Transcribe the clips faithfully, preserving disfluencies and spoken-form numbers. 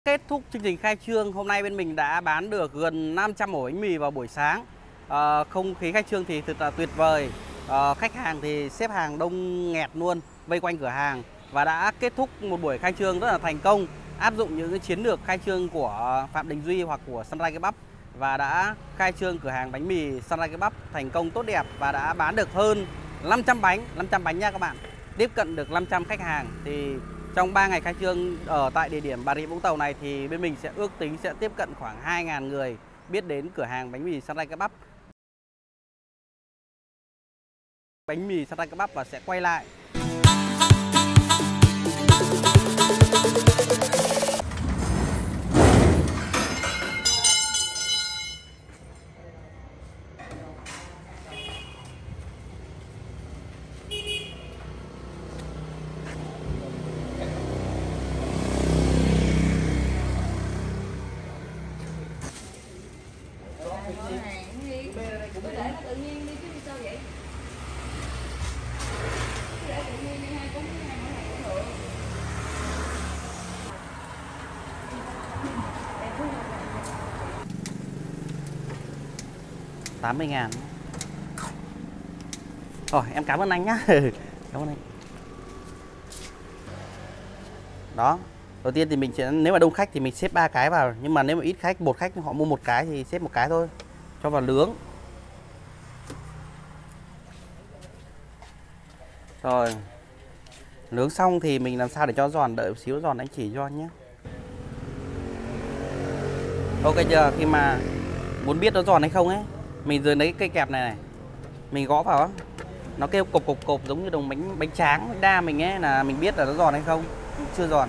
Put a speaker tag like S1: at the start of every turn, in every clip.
S1: Kết thúc chương trình khai trương, hôm nay bên mình đã bán được gần năm trăm ổ bánh mì vào buổi sáng. À, không khí khai trương thì thật là tuyệt vời. À, khách hàng thì xếp hàng đông nghẹt luôn, vây quanh cửa hàng và đã kết thúc một buổi khai trương rất là thành công, áp dụng những cái chiến lược khai trương của Phạm Đình Duy hoặc của Sunrise Kebab và đã khai trương cửa hàng bánh mì Sunrise Kebab thành công tốt đẹp và đã bán được hơn năm trăm bánh, năm trăm bánh nha các bạn. Tiếp cận được năm trăm khách hàng thì trong ba ngày khai trương ở tại địa điểm Bà Rịa Vũng Tàu này thì bên mình sẽ ước tính sẽ tiếp cận khoảng hai nghìn người biết đến cửa hàng bánh mì Sunrise Kebab. Bánh mì Sunrise Kebab và sẽ quay lại. tám mươi ngàn. Rồi em cảm ơn anh nhá. Cảm ơn anh. Đó. Đầu tiên thì mình sẽ, nếu mà đông khách thì mình xếp ba cái vào, nhưng mà nếu mà ít khách, một khách họ mua một cái thì xếp một cái thôi, cho vào nướng. Rồi nướng xong thì mình làm sao để cho giòn, đợi một xíu giòn anh chỉ cho anh nhé. Ok chưa? Khi mà muốn biết nó giòn hay không ấy, mình rồi lấy cây kẹp này này, mình gõ vào, nó kêu cộp cộp cộp giống như đồng bánh bánh tráng bánh đa mình ấy, là mình biết là nó giòn hay không. Chưa giòn.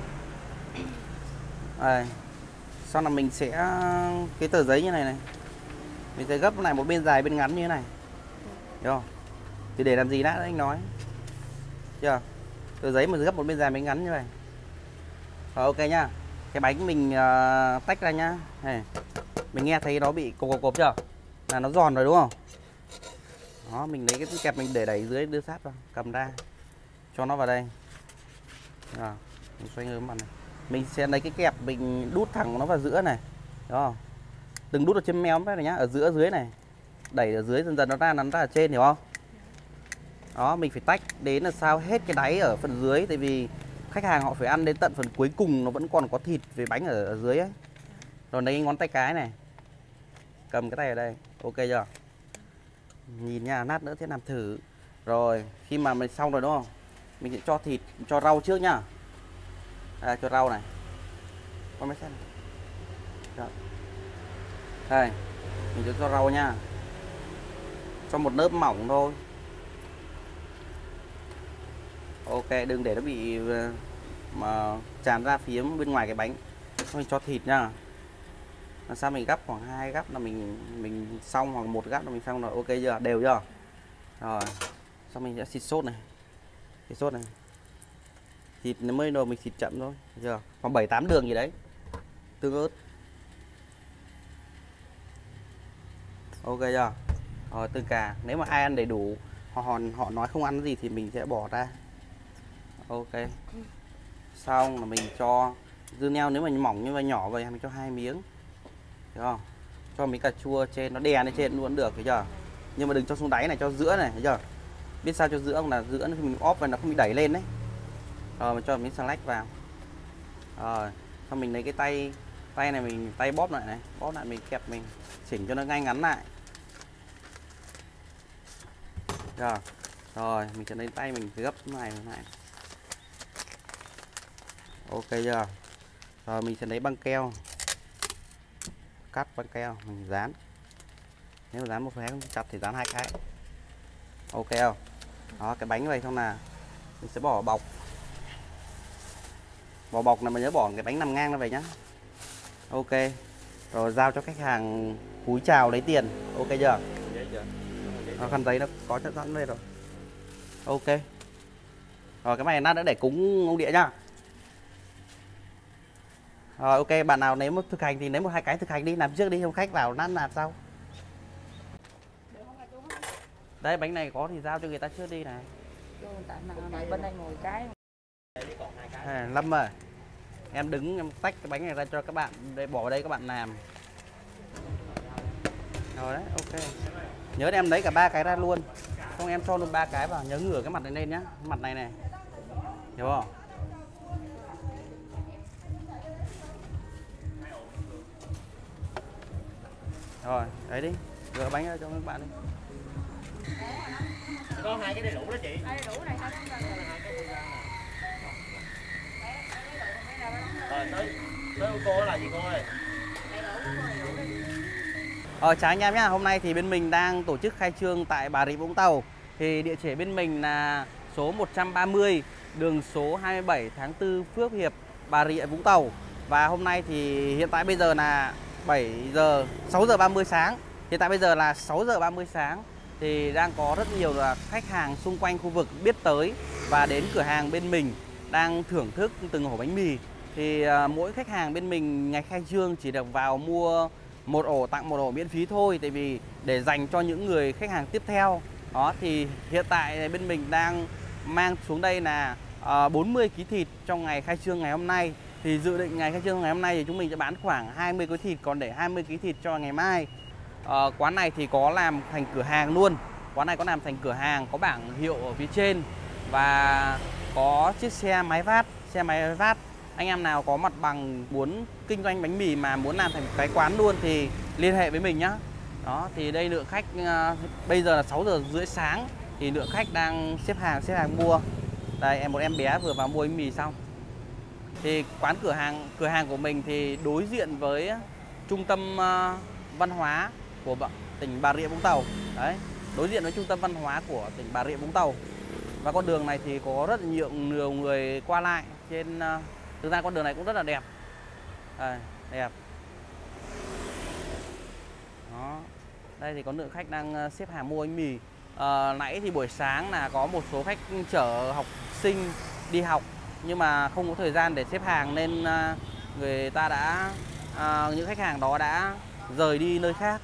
S1: Đây. Sau là mình sẽ cái tờ giấy như này này, mình sẽ gấp lại một bên dài bên ngắn như thế này, được không? Thì để làm gì đã anh nói chưa? Tờ giấy mà gấp một bên dài bên ngắn như này. Rồi, ok nhá. Cái bánh mình uh, tách ra nhá. Này. Mình nghe thấy nó bị cộp cộp cộp chưa? Là nó giòn rồi đúng không? Đó, mình lấy cái kẹp mình để đẩy dưới, đưa sát vào, cầm ra, cho nó vào đây. Rồi, mình xoay ngược mặt này. Mình sẽ lấy cái kẹp mình đút thẳng nó vào giữa này, đúng không? Đừng đút ở trên meo này nhá, ở giữa dưới này, đẩy ở dưới dần dần nó ra, nó ra ở trên, hiểu không? Đó, mình phải tách đến là sao hết cái đáy ở phần dưới, tại vì khách hàng họ phải ăn đến tận phần cuối cùng nó vẫn còn có thịt với bánh ở, ở dưới ấy. Rồi lấy ngón tay cái này, cầm cái tay ở đây, ok chưa? Nhìn nha, nát nữa thế làm thử. Rồi khi mà mình xong rồi đúng không, mình sẽ cho thịt, cho rau trước nhá. Đây, cho rau này, con máy xem này. Rồi. Đây, mình sẽ cho rau nha, cho một lớp mỏng thôi. Ok, đừng để nó bị mà tràn ra phía bên ngoài cái bánh. Mình cho thịt nha. Làm sao mình gắp khoảng hai gắp là mình mình xong, hoặc một gắp là mình xong rồi, ok chưa? Đều chưa? Rồi. Xong mình sẽ xịt sốt này. Xịt sốt này. Thịt nó mới đồ mình xịt chậm thôi, được chưa? Khoảng bảy tám đường gì đấy. Tương ớt. Ok chưa? Rồi tương cà, nếu mà ai ăn đầy đủ, họ họ nói không ăn gì thì mình sẽ bỏ ra. Ok. Xong là mình cho dưa leo, nếu mà mỏng như vậy nhỏ vậy mình cho hai miếng. Được không? Cho miếng cà chua trên, nó đè lên trên luôn được, thấy chưa? Nhưng mà đừng cho xuống đáy này, cho giữa này, thấy chưa? Biết sao cho giữa không? Là giữa khi mình óp vào nó không bị đẩy lên đấy. Rồi mình cho miếng xà lách vào. Rồi, xong mình lấy cái tay tay này mình tay bóp lại này, bóp lại mình kẹp mình chỉnh cho nó ngay ngắn lại. Rồi. Rồi, mình sẽ lấy tay mình gấp cái này này. Ok chưa? Rồi mình sẽ lấy băng keo, cắt băng keo mình dán. Nếu mà dán một cái không chặt thì dán hai cái. Ok không? Đó, cái bánh này xong là mình sẽ bỏ bọc. Bỏ bọc này mà nhớ bỏ cái bánh nằm ngang ra về nhá. Ok. Rồi giao cho khách hàng cúi chào lấy tiền. Ok chưa? Rồi, khăn giấy nó có chất sẵn đây rồi. Ok. Rồi cái này nát đã để cúng ông địa nhá. Rồi ok, bạn nào nếu mà thực hành thì lấy một hai cái thực hành đi, làm trước đi, không khách vào nát làm sau. Đấy, bánh này có thì giao cho người ta trước đi này.
S2: Bên đây ngồi cái.
S1: À, Lâm ơi, Em đứng em tách cái bánh này ra cho các bạn, để bỏ vào đây các bạn làm. Rồi đấy, ok. Nhớ em lấy cả ba cái ra luôn. Không em cho luôn ba cái vào, nhớ ngửa cái mặt này lên nhá, mặt này này. Hiểu không? Rồi, đấy đi. Rửa bánh ra cho các bạn đi.
S2: Có hai cái đầy đủ đó chị.
S3: Đầy đủ này sao không ra?
S2: Rồi tới tới cô là gì cô ơi?
S1: Ờ, chào anh em nhá. Hôm nay thì bên mình đang tổ chức khai trương tại Bà Rịa Vũng Tàu. Thì địa chỉ bên mình là số một trăm ba mươi, đường số hai mươi bảy tháng tư, Phước Hiệp, Bà Rịa Vũng Tàu. Và hôm nay thì hiện tại bây giờ là bảy giờ, sáu giờ ba mươi sáng. Hiện tại bây giờ là sáu giờ ba mươi sáng. Thì đang có rất nhiều là khách hàng xung quanh khu vực biết tới và đến cửa hàng bên mình đang thưởng thức từng ổ bánh mì. Thì uh, mỗi khách hàng bên mình ngày khai trương chỉ được vào mua một ổ tặng một ổ miễn phí thôi, tại vì để dành cho những người khách hàng tiếp theo. Đó thì hiện tại bên mình đang mang xuống đây là uh, bốn mươi ki lô gam thịt trong ngày khai trương ngày hôm nay. Thì dự định ngày khai trương ngày hôm nay thì chúng mình sẽ bán khoảng hai mươi ki lô gam thịt, còn để hai mươi ki lô gam thịt cho ngày mai. Uh, quán này thì có làm thành cửa hàng luôn. Quán này có làm thành cửa hàng, có bảng hiệu ở phía trên và có chiếc xe máy vát, xe máy vát. Anh em nào có mặt bằng muốn kinh doanh bánh mì mà muốn làm thành cái quán luôn thì liên hệ với mình nhá. Đó thì đây lượng khách uh, bây giờ là sáu giờ rưỡi sáng thì lượng khách đang xếp hàng xếp hàng mua. Đây em một em bé vừa vào mua bánh mì xong. Thì quán cửa hàng cửa hàng của mình thì đối diện với trung tâm uh, văn hóa của tỉnh Bà Rịa Vũng Tàu. Đấy, đối diện với trung tâm văn hóa của tỉnh Bà Rịa Vũng Tàu. Và con đường này thì có rất nhiều, nhiều người qua lại trên uh, thực ra con đường này cũng rất là đẹp. Đây, đẹp. Đó. Đây thì có lượng khách đang xếp hàng mua bánh mì. À, nãy thì buổi sáng là có một số khách chở học sinh đi học nhưng mà không có thời gian để xếp hàng nên uh, người ta đã uh, những khách hàng đó đã rời đi nơi khác.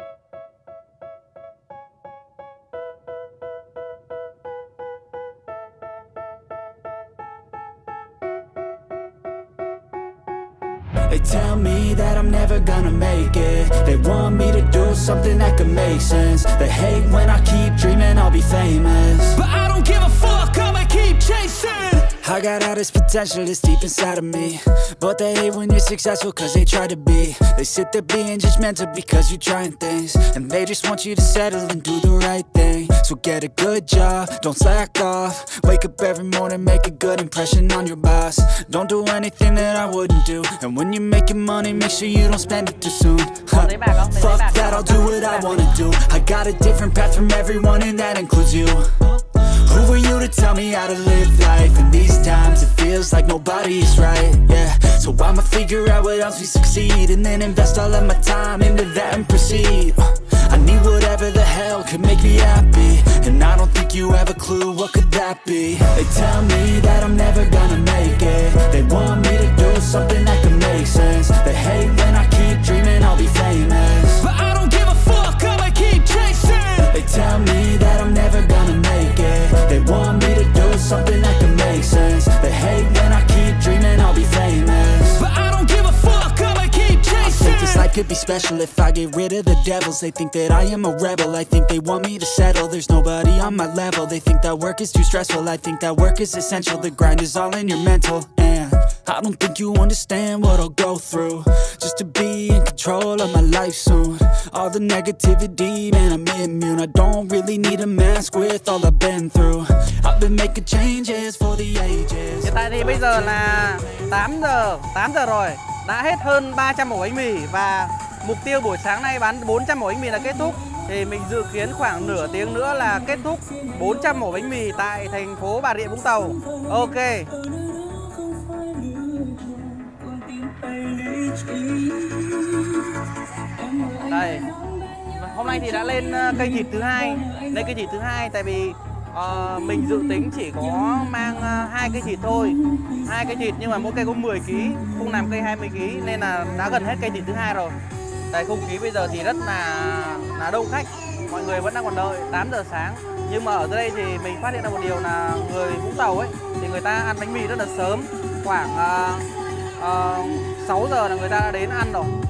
S4: They tell me that I'm never gonna make it. They want me to do something that could make sense. They hate when I keep dreaming I'll be famous, but I don't give a fuck, I'ma keep chasing. I got all this potential that's deep inside of me, but they hate when you're successful cause they try to be. They sit there being judgmental because you're trying things, and they just want you to settle and do the right thing. So get a good job, don't slack off. Wake up every morning, make a good impression on your boss. Don't do anything that I wouldn't do, and when you're making money, make sure you don't spend it too soon. Huh. Fuck that, I'll do what I wanna do. I got a different path from everyone and that includes you. Who are you to tell me how to live life? In these times it feels like nobody's right, yeah. So I'ma figure out what else we succeed, and then invest all of my time into that and proceed. I need whatever the hell could make me happy, and I don't think you have a clue what could that be. They tell me that I'm never gonna make it. They want me to do something that could make sense. They hate when I keep dreaming I'll be famous, but I don't give a fuck, I'ma keep chasing. They tell me that I'm never gonna make it. They want me to do something that could make sense. They hate when I keep dreaming I'll be famous, but I don't give a fuck, I'ma keep chasing. I think this life could be special if I get rid of the devils. They think that I am a rebel, I think they want me to settle. There's nobody on my level, they think that work is too stressful. I think that work is essential, the grind is all in your mental. And I don't think you understand what I'll go through just to be in control of my life soon. All the negativity, man, I'm immune. I don't really need a mask with all I've been through. I've been making changes for the ages.
S1: Hiện tại thì bây giờ là tám giờ, tám giờ rồi. Đã hết hơn ba trăm ổ bánh mì và mục tiêu buổi sáng nay bán bốn trăm ổ bánh mì là kết thúc. Thì mình dự kiến khoảng nửa tiếng nữa là kết thúc bốn trăm ổ bánh mì tại thành phố Bà Rịa Vũng Tàu. Ok. Đây. Hôm nay thì đã lên cây thịt thứ hai, lên cây thịt thứ hai tại vì uh, mình dự tính chỉ có mang uh, hai cây thịt thôi, hai cây thịt nhưng mà mỗi cây có mười ki lô gam, không làm cây hai mươi ki lô gam nên là đã gần hết cây thịt thứ hai rồi. Tại không khí bây giờ thì rất là là đông khách, mọi người vẫn đang còn đợi tám giờ sáng. Nhưng mà ở đây thì mình phát hiện ra một điều là người Vũng Tàu ấy thì người ta ăn bánh mì rất là sớm, khoảng uh, uh, sáu giờ là người ta đã đến ăn rồi.